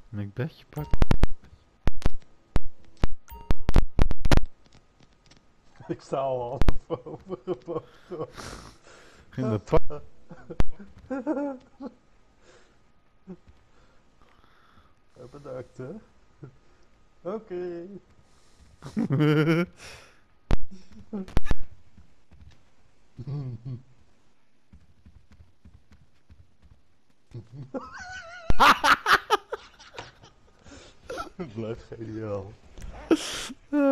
Macbeth pak. Ik sta al half over. In de pak. Bedankt, hè. Oké. Blijft geniaal.